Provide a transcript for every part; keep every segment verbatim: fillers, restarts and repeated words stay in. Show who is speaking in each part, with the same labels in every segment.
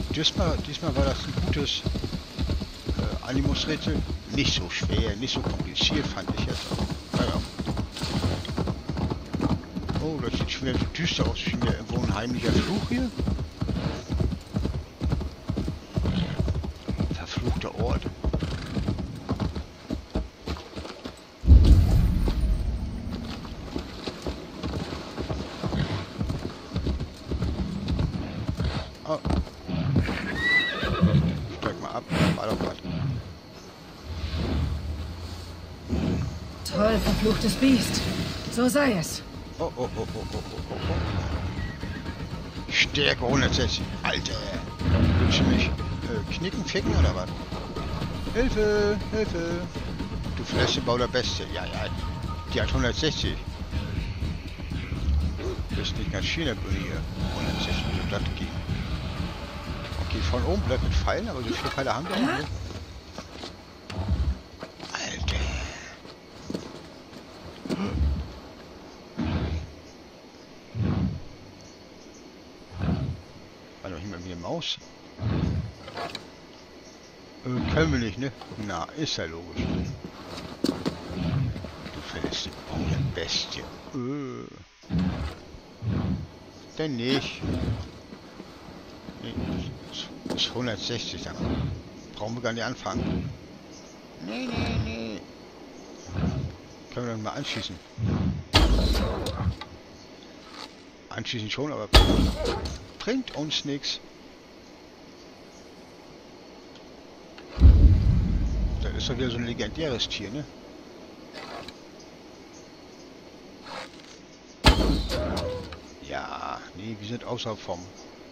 Speaker 1: diesmal, diesmal war das ein gutes äh, Animus-Rätsel. Nicht so schwer, nicht so kompliziert, fand ich jetzt auch. Naja. Oh, das sieht schon wieder so düster aus. Schon wieder irgendwo ein heimlicher Fluch hier. Verfluchter Ort. Oh. Steig mal ab, war doch was.
Speaker 2: Toll, verfluchtes Biest. So sei es.
Speaker 1: Oh, oh, oh, oh, oh, oh, oh. Stärke hundertsechzig. Alter. Willst du mich äh, knicken, ficken oder was? Hilfe, Hilfe. Du Fläschebau der Beste. Ja, ja. Die hat hundertsechzig. Du bist nicht ganz China-Bühne hier. hundertsechzig, so das geht. Okay, von oben bleibt mit Pfeilen, aber so viele Pfeile haben wir auch nicht. Alter. War doch nicht mal wie eine Maus. Äh, können wir nicht, ne? Na, ist ja logisch. Du fällst die Baum der Bestie. Äh. Denn nicht. Nee, das ist hundertsechzig, dann brauchen wir gar nicht anfangen. Nee, nee, nee. Können wir dann mal anschießen. Anschießen schon, aber bringt uns nichts. Das ist doch wieder so ein legendäres Tier, ne? Ja, nee, wir sind außerhalb vom.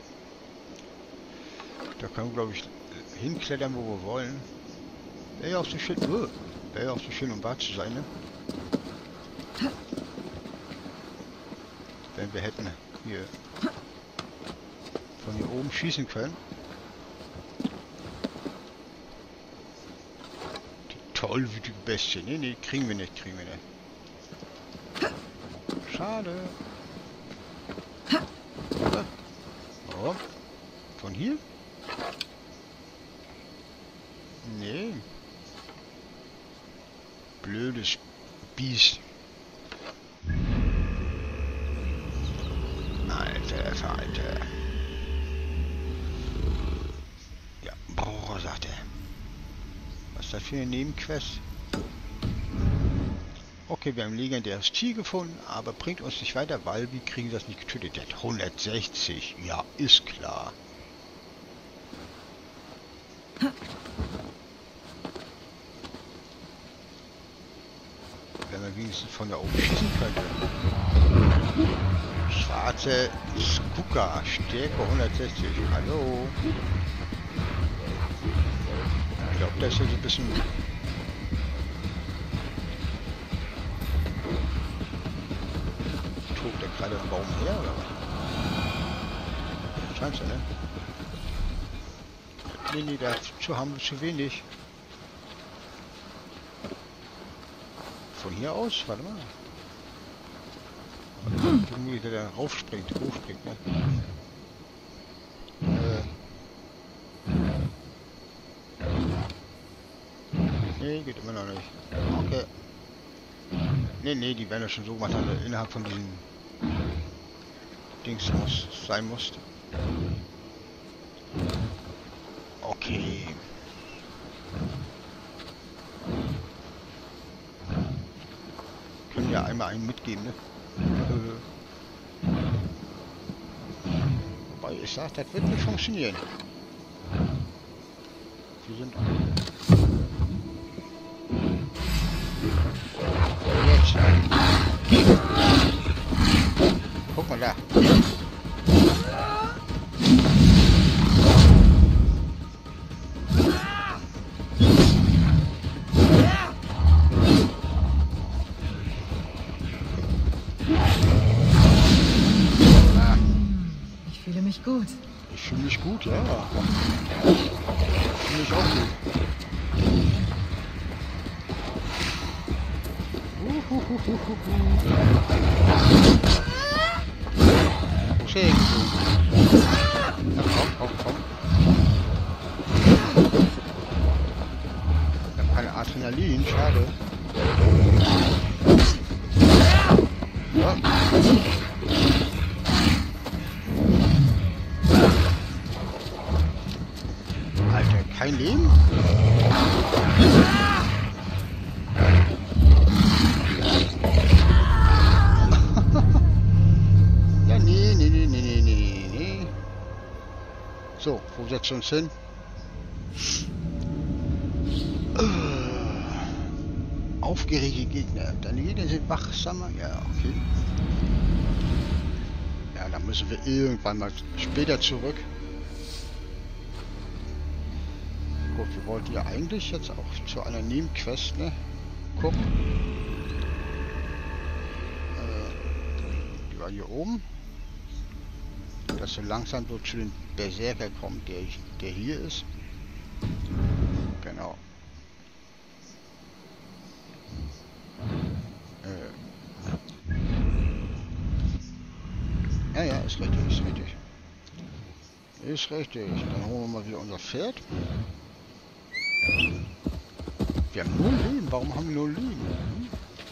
Speaker 1: Da können wir, glaube ich, hinklettern, wo wir wollen. Wäre ja auch so schön, uh, wäre ja auch so schön, um wahr zu sein, ne? Wenn wir hätten hier von hier oben schießen können. Die tollwütige Bestie. Nee, nee, kriegen wir nicht, kriegen wir nicht. Schade. Oh. Von hier? Nee. Blödes Biest. Alter Falter. Ja, boah, sagt er. Was ist das für eine Nebenquest? Okay, wir haben ein legendäres Tier gefunden, aber bringt uns nicht weiter, weil wir kriegen das nicht getötet. Der hat hundertsechzig. Ja, ist klar. Wenn man wenigstens von da oben schießen könnte. Schwarze Skuka, Stärke hundertsechzig. Hallo. Ich glaube, das ist jetzt ein bisschen. Tobt der gerade im Baum her, oder was? Scheint so, ne? Nee, nee, dazu haben wir zu wenig. Von hier aus? Warte mal. Irgendwie der da raufspringt, hochspringt, ne? Äh. Nee, geht immer noch nicht. Okay. Nee, nee, die werden ja schon so gemacht, dass er innerhalb von diesen Dings muss, sein muss. Okay. Können ja einmal einen mitgeben, ne? Äh. Wobei ich sag, das wird nicht funktionieren. Wir sind. Jetzt. Guck mal da.
Speaker 2: Gut.
Speaker 1: Ich fühle mich gut, ja. Ich fühle mich auch gut. Wo ist er? Komm, komm, komm. Schade. Ja. Alter, kein Leben? Ja, nee, nee, nee, nee, nee, nee, nee. So, wo setzt uns hin? Aufgeregte Gegner. Deine Gegner sind wachsamer? Ja, okay. Ja, dann müssen wir irgendwann mal später zurück. Gut, wir wollten ja eigentlich jetzt auch zu einer Nebenquest, ne? Gucken. Äh, die war hier oben. Dass wir langsam so zu den Berserker kommen, der, der hier ist. Genau. Ja, ja, ist richtig, ist richtig. Ist richtig. Dann holen wir mal wieder unser Pferd. Wir haben nur Leben. Warum haben wir nur Leben? Hm?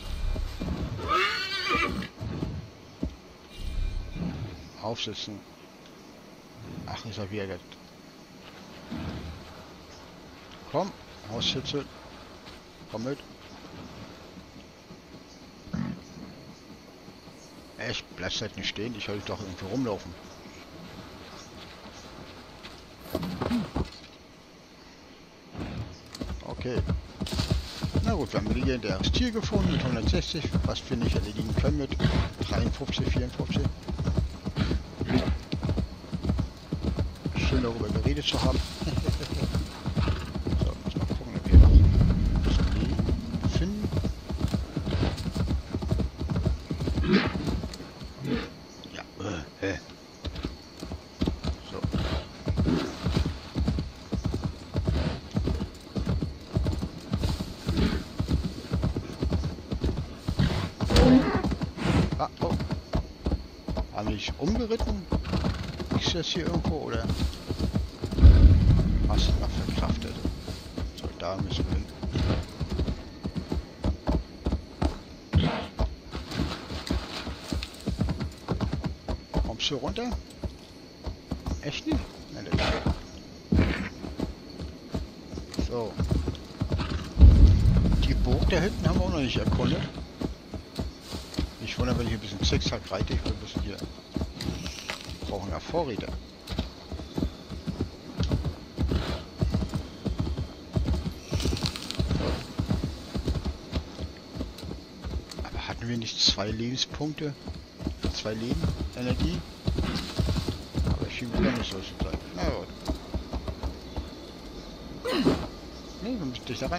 Speaker 1: Aufsitzen. Ach, ist er wieder der... Komm, aussitzen. Komm mit. Ich bleib halt nicht stehen, ich sollte doch irgendwie rumlaufen. Okay. Na gut, wir haben ein legendäres Tier gefunden mit hundertsechzig, was wir nicht erledigen können mit dreiundfünfzig, vierundfünfzig. Schön darüber geredet zu haben. So, muss mal gucken, ob wir das Leben finden. So. Ah, oh. Haben wir dich umgeritten? Ist das hier irgendwo oder hast du noch verkraftet? So, da müssen wir hin. Kommst du runter? Echt nicht? Nein, so. Die Burg da hinten haben wir auch noch nicht erkundet. Ich wundere, wenn ich ein bisschen Zickzack reite, ich will ein bisschen hier. Wir brauchen ja Vorräte. Aber hatten wir nicht zwei Lebenspunkte? Zwei Leben? Energie? Aber schien wieder nicht so zu sein. Na gut. Nee, wir müssen dich da rein.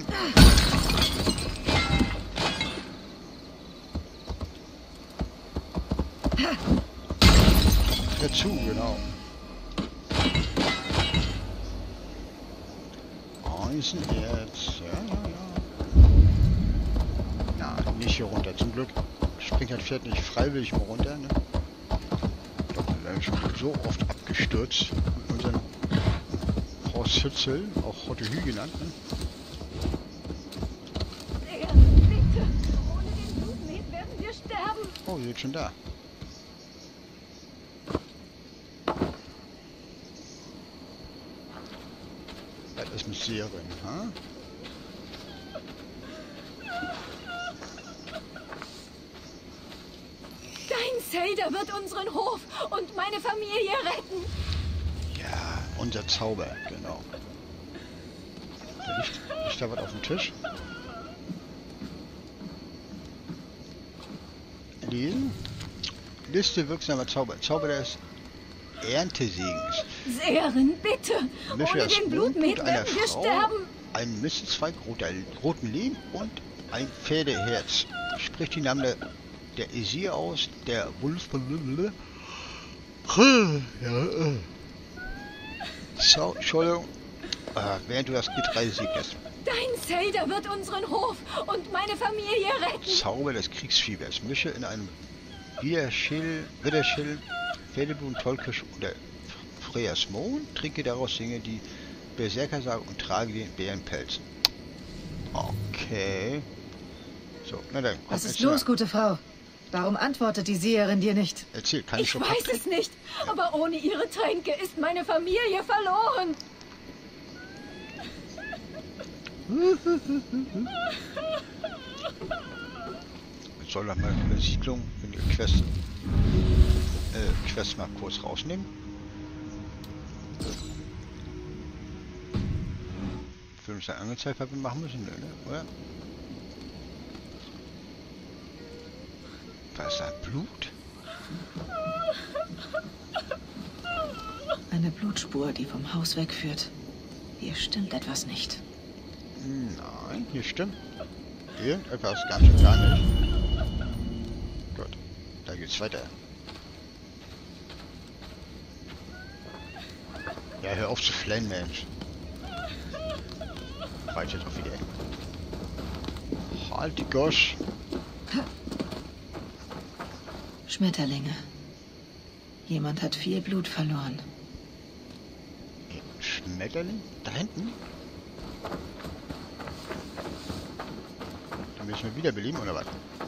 Speaker 1: Dazu, genau. Eisenerz, ja, ja, ja. Ja, nicht hier runter. Zum Glück springt das Pferd nicht freiwillig mal runter, ne? Ich glaube, wir werden schon so oft abgestürzt mit unseren Haus Hützel, auch Hotte Hü genannt, ne?
Speaker 3: Digga, bitte! Ohne den Blutmet werden wir sterben!
Speaker 1: Oh, ihr seid schon da. Das ist eine Seherin, ha?
Speaker 3: Dein Zelda wird unseren Hof und meine Familie retten!
Speaker 1: Ja, unser Zauber, genau. Da liegt, liegt da was auf dem Tisch? Lesen? Liste wirksamer Zauber. Zauber des Erntesegens.
Speaker 3: Seherin, bitte!
Speaker 1: Mische
Speaker 3: Ohne
Speaker 1: das
Speaker 3: den Blutmet
Speaker 1: Blutblut einer
Speaker 3: werden wir
Speaker 1: Frau,
Speaker 3: sterben!
Speaker 1: einen Mistelzweig roter, roten Lehm und ein Pferdeherz. Spricht die Namen der, der Esir aus, der Wolf... Ja, äh. So, Entschuldigung. Äh, während du das Getreide segnest.
Speaker 3: Dein Zelda wird unseren Hof und meine Familie retten!
Speaker 1: Zauber des Kriegsfiebers. Mische in einem Widerschill, Widerschill, Pferdeblut, Tollkirsch oder Freyas Mohn. Trinke daraus, singe die Berserkersage und trage den Bärenpelz. Okay. So, na dann. Komm,
Speaker 2: Was ist
Speaker 1: erzähl
Speaker 2: los,
Speaker 1: mal.
Speaker 2: gute Frau? Warum antwortet die Seherin dir nicht?
Speaker 1: Erzähl, kann ich
Speaker 3: Ich
Speaker 1: schon
Speaker 3: weiß
Speaker 1: abtrinken?
Speaker 3: es nicht, aber ohne ihre Tränke ist meine Familie verloren.
Speaker 1: Ich soll doch mal eine Siedlung in die Quest, äh, Quest mal kurz rausnehmen. Für uns dann angezeigt, was wir machen müssen, ne, oder? Da ist ein Blut.
Speaker 2: Eine Blutspur, die vom Haus wegführt. Hier stimmt etwas nicht.
Speaker 1: Nein, hier stimmt. Irgendetwas ganz und gar nicht. Gut, da geht's weiter. Ja, hör auf zu flennen, Mensch. Reicht jetzt auch wieder. Halt die Gosch.
Speaker 2: Schmetterlinge. Jemand hat viel Blut verloren.
Speaker 1: Schmetterling? Da hinten? Den müssen wir wiederbeleben, oder was?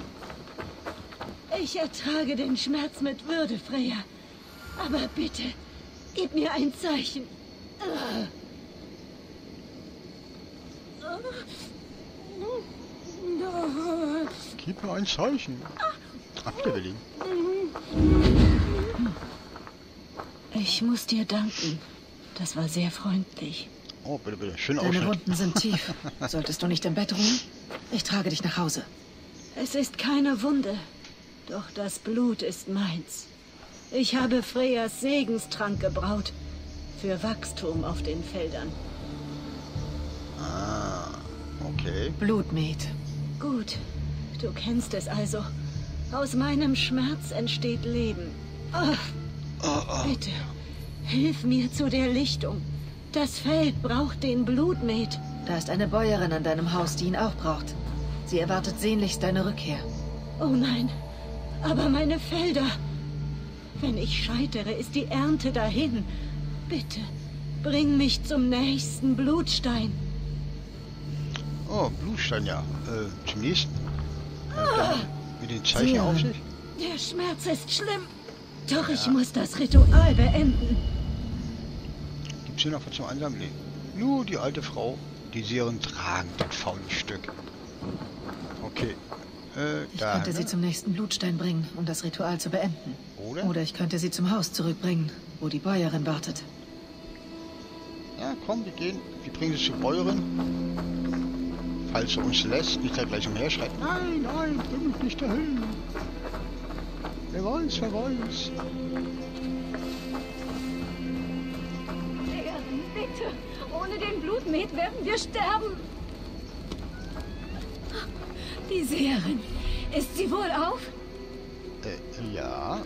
Speaker 3: Ich ertrage den Schmerz mit Würde, Freya. Aber bitte, gib mir ein Zeichen.
Speaker 1: Gib mir ein Zeichen. Ach, wiederbeleben.
Speaker 3: Ich muss dir danken. Das war sehr freundlich.
Speaker 1: Oh, bitte, bitte. Schön
Speaker 2: Deine
Speaker 1: Ausschnitt.
Speaker 2: Wunden sind tief. Solltest du nicht im Bett ruhen? Ich trage dich nach Hause.
Speaker 3: Es ist keine Wunde, doch das Blut ist meins. Ich habe Freyas Segenstrank gebraut. Für Wachstum auf den Feldern.
Speaker 1: Ah, okay.
Speaker 2: Blutmet.
Speaker 3: Gut, du kennst es also. Aus meinem Schmerz entsteht Leben. Ach,
Speaker 1: Oh, oh.
Speaker 3: bitte, hilf mir zu der Lichtung. Das Feld braucht den Blutmet.
Speaker 2: Da ist eine Bäuerin an deinem Haus, die ihn auch braucht. Sie erwartet sehnlichst deine Rückkehr.
Speaker 3: Oh nein, aber meine Felder. Wenn ich scheitere, ist die Ernte dahin. Bitte, bring mich zum nächsten Blutstein.
Speaker 1: Oh, Blutstein, ja. Äh, zum nächsten. Äh, dann mit den Zeichen
Speaker 2: Sehr.
Speaker 1: auf sich.
Speaker 3: Der Schmerz ist schlimm. Doch ich muss das Ritual beenden.
Speaker 1: Gibt's hier noch was zum Ansammeln? Nee. Nur die alte Frau, die Seherin tragen, das faule Stück. Okay. Äh,
Speaker 2: Ich
Speaker 1: da.
Speaker 2: könnte sie
Speaker 1: ne?
Speaker 2: zum nächsten Blutstein bringen, um das Ritual zu beenden.
Speaker 1: Oder?
Speaker 2: Oder ich könnte sie zum Haus zurückbringen, wo die Bäuerin wartet.
Speaker 1: Ja, komm, wir gehen. Wir bringen sie zur Bäuerin. Falls sie uns lässt, nicht da gleich umher schreit. Nein, nein, bring mich nicht dahin. Wer weiß, wer weiß.
Speaker 3: Seherin, bitte. Ohne den Blutmet werden wir sterben. Die Seherin. Ist sie wohl auf?
Speaker 1: Äh, ja.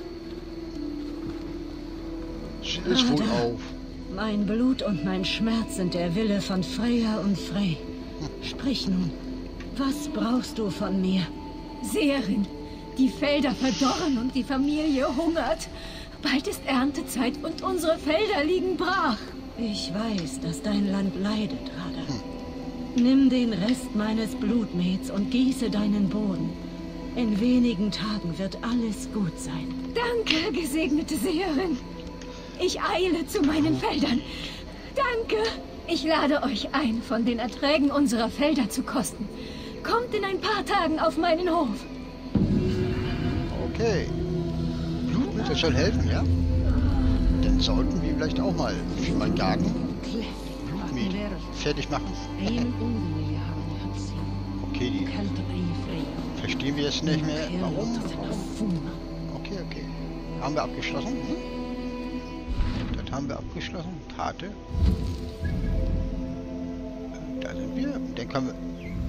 Speaker 1: Sie ist wohl
Speaker 3: Ah, da.
Speaker 1: auf.
Speaker 3: Mein Blut und mein Schmerz sind der Wille von Freya und Frey. Sprich nun. Was brauchst du von mir? Seherin, die Felder verdorren und die Familie hungert. Bald ist Erntezeit und unsere Felder liegen brach. Ich weiß, dass dein Land leidet, Radha. Nimm den Rest meines Blutmets und gieße deinen Boden. In wenigen Tagen wird alles gut sein. Danke, gesegnete Seherin. Ich eile zu meinen Feldern. Danke. Ich lade euch ein, von den Erträgen unserer Felder zu kosten. Kommt in ein paar Tagen auf meinen Hof.
Speaker 1: Okay. Blutmittel soll helfen, ja? Dann sollten wir vielleicht auch mal für meinen Garten Blutmet fertig machen. Okay, die verstehen wir jetzt nicht mehr. Warum? Warum? Okay, okay. Haben wir abgeschlossen? Hm? Das haben wir abgeschlossen. Karte. Da sind wir. Dann können wir...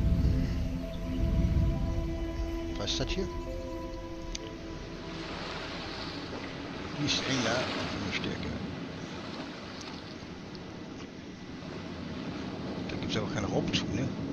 Speaker 1: Was ist das hier? Die ist enger und Stärke. Da gibt es aber keinen Raumzug, ne?